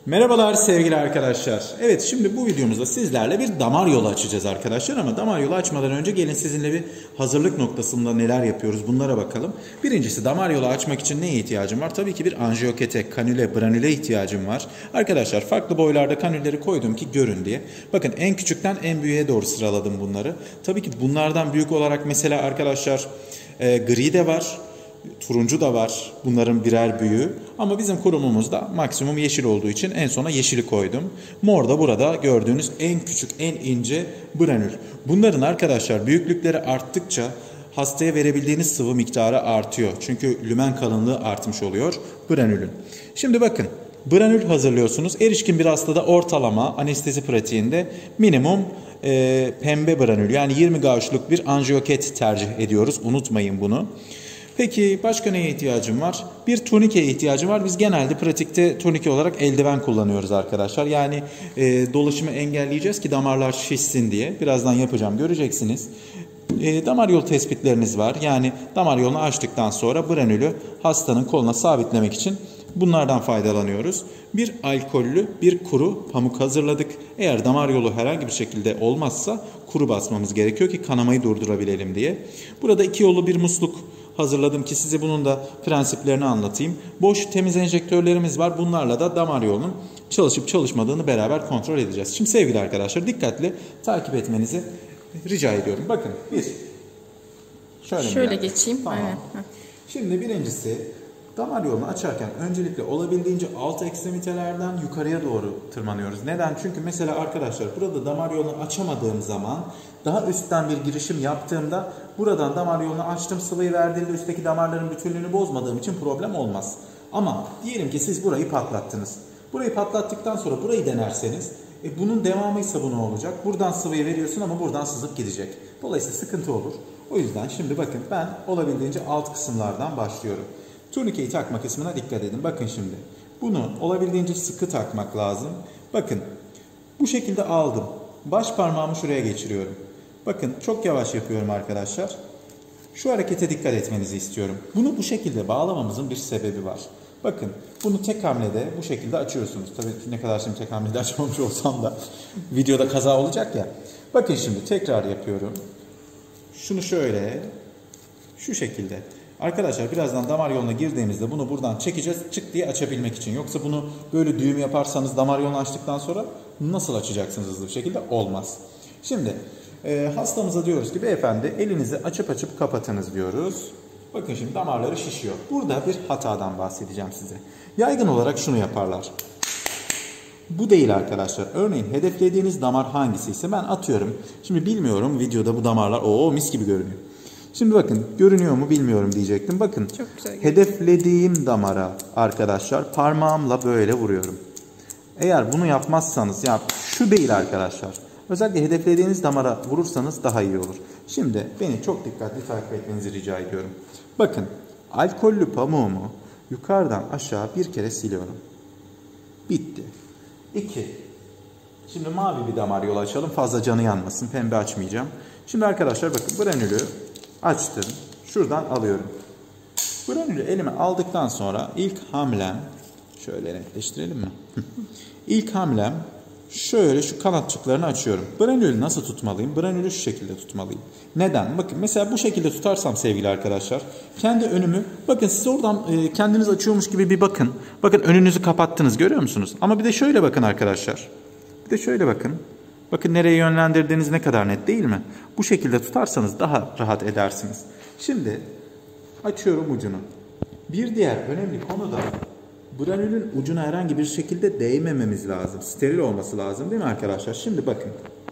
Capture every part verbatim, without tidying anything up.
Merhabalar sevgili arkadaşlar. Evet, şimdi bu videomuzda sizlerle bir damar yolu açacağız arkadaşlar, ama damar yolu açmadan önce gelin sizinle bir hazırlık noktasında neler yapıyoruz bunlara bakalım. Birincisi, damar yolu açmak için neye ihtiyacım var? Tabii ki bir anjiyokete, kanüle, branüle ihtiyacım var. Arkadaşlar farklı boylarda kanülleri koydum ki görün diye. Bakın, en küçükten en büyüğe doğru sıraladım bunları. Tabii ki bunlardan büyük olarak mesela arkadaşlar e, gri de var. Turuncu da var. Bunların birer büyüğü. Ama bizim kurumumuzda maksimum yeşil olduğu için en sona yeşili koydum. Mor da burada gördüğünüz en küçük, en ince branül. Bunların arkadaşlar büyüklükleri arttıkça hastaya verebildiğiniz sıvı miktarı artıyor. Çünkü lümen kalınlığı artmış oluyor branülün. Şimdi bakın, branül hazırlıyorsunuz. Erişkin bir hastada ortalama anestezi pratiğinde minimum e, pembe branül, yani yirmi gauge'luk bir anjiyoket tercih ediyoruz. Unutmayın bunu. Peki başka neye ihtiyacım var? Bir turnikeye ihtiyacım var. Biz genelde pratikte turnike olarak eldiven kullanıyoruz arkadaşlar. Yani e, dolaşımı engelleyeceğiz ki damarlar şişsin diye. Birazdan yapacağım, göreceksiniz. E, damar yolu tespitleriniz var. Yani damar yolunu açtıktan sonra branülü hastanın koluna sabitlemek için bunlardan faydalanıyoruz. Bir alkollü, bir kuru pamuk hazırladık. Eğer damar yolu herhangi bir şekilde olmazsa kuru basmamız gerekiyor ki kanamayı durdurabilelim diye. Burada iki yollu bir musluk hazırladım ki size bunun da prensiplerini anlatayım. Boş temiz enjektörlerimiz var. Bunlarla da damar yolunun çalışıp çalışmadığını beraber kontrol edeceğiz. Şimdi sevgili arkadaşlar, dikkatli takip etmenizi rica ediyorum. Bakın, bir. Şöyle, Şöyle geçeyim. Tamam. Aynen. Şimdi birincisi, damar yolunu açarken öncelikle olabildiğince alt ekstremitelerden yukarıya doğru tırmanıyoruz. Neden? Çünkü mesela arkadaşlar burada damar yolunu açamadığım zaman daha üstten bir girişim yaptığımda buradan damar yolunu açtım, sıvıyı verdiğimde üstteki damarların bütünlüğünü bozmadığım için problem olmaz. Ama diyelim ki siz burayı patlattınız. Burayı patlattıktan sonra burayı denerseniz e bunun devamıysa bu ne olacak? Buradan sıvıyı veriyorsun ama buradan sızıp gidecek. Dolayısıyla sıkıntı olur. O yüzden şimdi bakın, ben olabildiğince alt kısımlardan başlıyorum. Turnikeyi takma kısmına dikkat edin. Bakın şimdi. Bunu olabildiğince sıkı takmak lazım. Bakın. Bu şekilde aldım. Baş parmağımı şuraya geçiriyorum. Bakın, çok yavaş yapıyorum arkadaşlar. Şu harekete dikkat etmenizi istiyorum. Bunu bu şekilde bağlamamızın bir sebebi var. Bakın, bunu tek hamlede bu şekilde açıyorsunuz. Tabii ne kadar şimdi tek hamlede açmamış olsam da videoda kaza olacak ya. Bakın şimdi tekrar yapıyorum. Şunu şöyle, şu şekilde. Arkadaşlar birazdan damar yoluna girdiğimizde bunu buradan çekeceğiz, çık diye açabilmek için. Yoksa bunu böyle düğüm yaparsanız damar yolunu açtıktan sonra nasıl açacaksınız hızlı bir şekilde? Olmaz. Şimdi e, hastamıza diyoruz ki beyefendi elinizi açıp açıp kapatınız diyoruz. Bakın şimdi damarları şişiyor. Burada bir hatadan bahsedeceğim size. Yaygın olarak şunu yaparlar. Bu değil arkadaşlar. Örneğin hedeflediğiniz damar hangisi ise ben atıyorum. Şimdi bilmiyorum, videoda bu damarlar o mis gibi görünüyor. Şimdi bakın, görünüyor mu bilmiyorum diyecektim. Bakın, hedeflediğim damara arkadaşlar parmağımla böyle vuruyorum. Eğer bunu yapmazsanız, ya şu değil arkadaşlar. Özellikle hedeflediğiniz damara vurursanız daha iyi olur. Şimdi beni çok dikkatli takip etmenizi rica ediyorum. Bakın, alkollü pamuğumu yukarıdan aşağı bir kere siliyorum. Bitti. İki. Şimdi mavi bir damar yolu açalım. Fazla canı yanmasın. Pembe açmayacağım. Şimdi arkadaşlar bakın, branülü açtım. Şuradan alıyorum. Branülü elime aldıktan sonra ilk hamlem, şöyle netleştirelim mi? İlk hamlem şöyle şu kanatçıklarını açıyorum. Branülü nasıl tutmalıyım? Branülü şu şekilde tutmalıyım. Neden? Bakın mesela bu şekilde tutarsam sevgili arkadaşlar, kendi önümü, bakın siz oradan e, kendiniz açıyormuş gibi bir bakın. Bakın, önünüzü kapattınız, görüyor musunuz? Ama bir de şöyle bakın arkadaşlar. Bir de şöyle bakın. Bakın nereye yönlendirdiğiniz ne kadar net, değil mi? Bu şekilde tutarsanız daha rahat edersiniz. Şimdi açıyorum ucunu. Bir diğer önemli konu da branülün ucuna herhangi bir şekilde değmememiz lazım. Steril olması lazım, değil mi arkadaşlar? Şimdi bakın.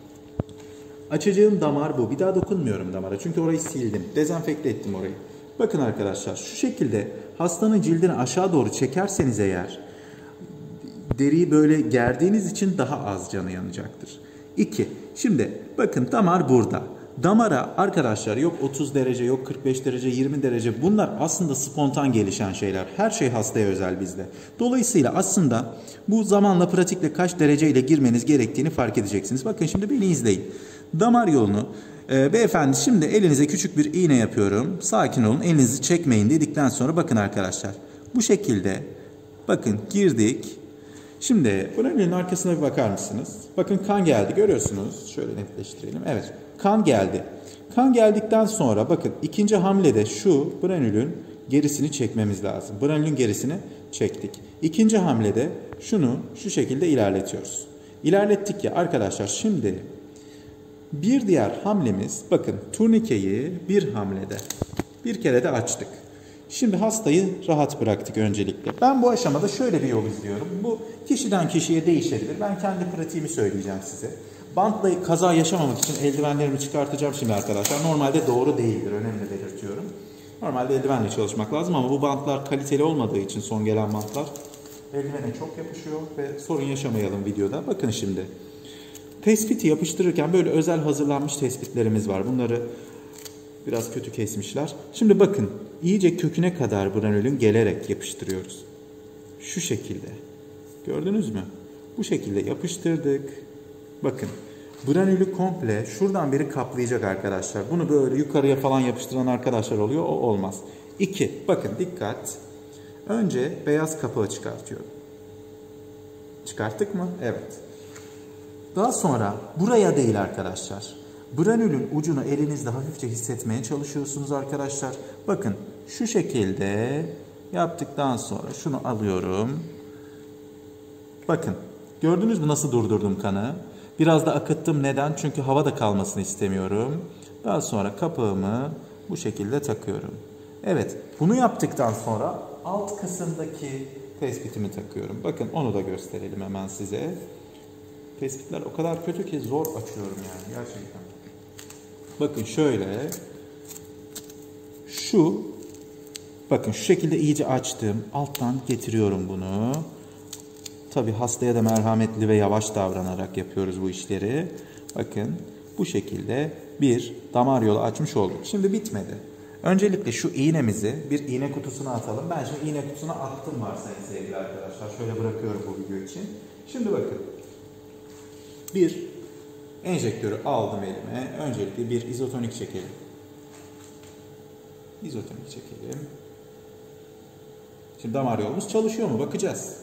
Açacağım damar bu. Bir daha dokunmuyorum damara. Çünkü orayı sildim. Dezenfekte ettim orayı. Bakın arkadaşlar, şu şekilde hastanın cildini aşağı doğru çekerseniz eğer, deriyi böyle gerdiğiniz için daha az canı yanacaktır. İki. Şimdi bakın, damar burada. Damara arkadaşlar yok otuz derece, yok kırk beş derece, yirmi derece. Bunlar aslında spontan gelişen şeyler. Her şey hastaya özel bizde. Dolayısıyla aslında bu zamanla, pratikle kaç dereceyle girmeniz gerektiğini fark edeceksiniz. Bakın şimdi beni izleyin. Damar yolunu e, beyefendi şimdi elinize küçük bir iğne yapıyorum. Sakin olun, elinizi çekmeyin dedikten sonra bakın arkadaşlar. Bu şekilde bakın girdik. Şimdi branülün arkasına bir bakar mısınız? Bakın kan geldi, görüyorsunuz. Şöyle netleştirelim. Evet, kan geldi. Kan geldikten sonra bakın ikinci hamlede şu branülün gerisini çekmemiz lazım. Branülün gerisini çektik. İkinci hamlede şunu şu şekilde ilerletiyoruz. İlerlettik ya arkadaşlar, şimdi bir diğer hamlemiz, bakın turnikeyi bir hamlede bir kere de açtık. Şimdi hastayı rahat bıraktık öncelikle. Ben bu aşamada şöyle bir yol izliyorum. Bu kişiden kişiye değişebilir. Ben kendi pratiğimi söyleyeceğim size. Bantla kaza yaşamamak için eldivenlerimi çıkartacağım şimdi arkadaşlar. Normalde doğru değildir, önemli belirtiyorum. Normalde eldivenle çalışmak lazım ama bu bantlar kaliteli olmadığı için son gelen bantlar eldivene çok yapışıyor ve sorun yaşamayalım videoda. Bakın şimdi. Tespiti yapıştırırken böyle özel hazırlanmış tespitlerimiz var. Bunları biraz kötü kesmişler. Şimdi bakın iyice köküne kadar branülün gelerek yapıştırıyoruz. Şu şekilde. Gördünüz mü? Bu şekilde yapıştırdık. Bakın branülü komple şuradan beri kaplayacak arkadaşlar. Bunu böyle yukarıya falan yapıştıran arkadaşlar oluyor. O olmaz. İki. Bakın dikkat. Önce beyaz kapağı çıkartıyorum. Çıkarttık mı? Evet. Daha sonra buraya değil arkadaşlar. Branülün ucunu elinizde hafifçe hissetmeye çalışıyorsunuz arkadaşlar. Bakın şu şekilde yaptıktan sonra şunu alıyorum. Bakın gördünüz mü nasıl durdurdum kanı? Biraz da akıttım. Neden? Çünkü havada kalmasını istemiyorum. Daha sonra kapağımı bu şekilde takıyorum. Evet, bunu yaptıktan sonra alt kısımdaki tespitimi takıyorum. Bakın onu da gösterelim hemen size. Tespitler o kadar kötü ki zor açıyorum yani gerçekten. Bakın şöyle. Şu. Bakın şu şekilde iyice açtım. Alttan getiriyorum bunu. Tabii hastaya da merhametli ve yavaş davranarak yapıyoruz bu işleri. Bakın bu şekilde bir damar yolu açmış olduk. Şimdi bitmedi. Öncelikle şu iğnemizi bir iğne kutusuna atalım. Ben şimdi iğne kutusuna attım varsayın sevgili arkadaşlar. Şöyle bırakıyorum bu video için. Şimdi bakın. Bir enjektörü aldım elime. Öncelikle bir izotonik çekelim. İzotonik çekelim. Şimdi damar yolumuz çalışıyor mu? Bakacağız.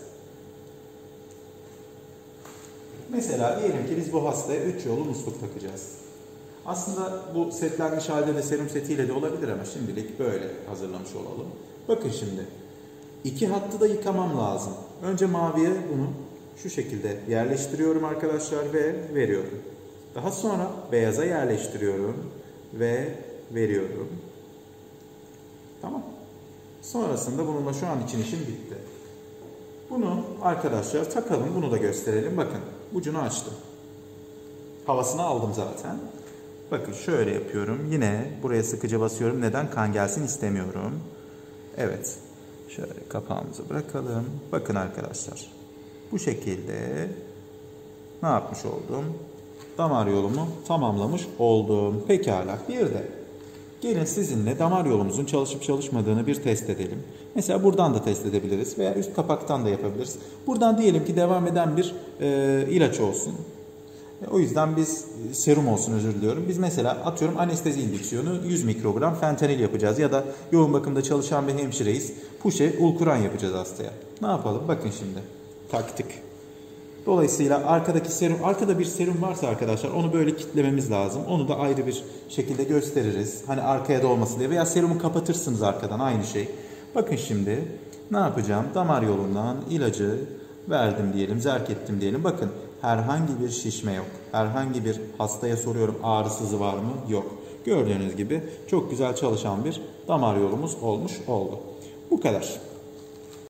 Mesela diyelim ki biz bu hastaya üç yolu musluk takacağız. Aslında bu setlenmiş halde de serum setiyle de olabilir ama şimdilik böyle hazırlamış olalım. Bakın şimdi. İki hattı da yıkamam lazım. Önce maviye bunu şu şekilde yerleştiriyorum arkadaşlar ve veriyorum. Daha sonra beyaza yerleştiriyorum ve veriyorum. Tamam. Sonrasında bununla şu an için işim bitti. Bunu arkadaşlar takalım. Bunu da gösterelim. Bakın ucunu açtım. Havasını aldım zaten. Bakın şöyle yapıyorum. Yine buraya sıkıca basıyorum. Neden? Kan gelsin istemiyorum. Evet. Şöyle kapağımızı bırakalım. Bakın arkadaşlar. Bu şekilde ne yapmış oldum? Damar yolumu tamamlamış oldum. Pekala. Bir de gelin sizinle damar yolumuzun çalışıp çalışmadığını bir test edelim. Mesela buradan da test edebiliriz veya üst kapaktan da yapabiliriz. Buradan diyelim ki devam eden bir e, ilaç olsun. E, o yüzden biz serum olsun, özür diliyorum. Biz mesela atıyorum anestezi indüksiyonu yüz mikrogram fentanil yapacağız ya da yoğun bakımda çalışan bir hemşireyiz. Puşe ulkuran yapacağız hastaya. Ne yapalım? Bakın şimdi. Taktık. Dolayısıyla arkadaki serum, arkada bir serum varsa arkadaşlar onu böyle kitlememiz lazım. Onu da ayrı bir şekilde gösteririz. Hani arkaya da olmasın diye veya serumu kapatırsınız arkadan, aynı şey. Bakın şimdi ne yapacağım? Damar yolundan ilacı verdim diyelim, zerk ettim diyelim. Bakın herhangi bir şişme yok. Herhangi bir hastaya soruyorum ağrı sızı var mı? Yok. Gördüğünüz gibi çok güzel çalışan bir damar yolumuz olmuş oldu. Bu kadar.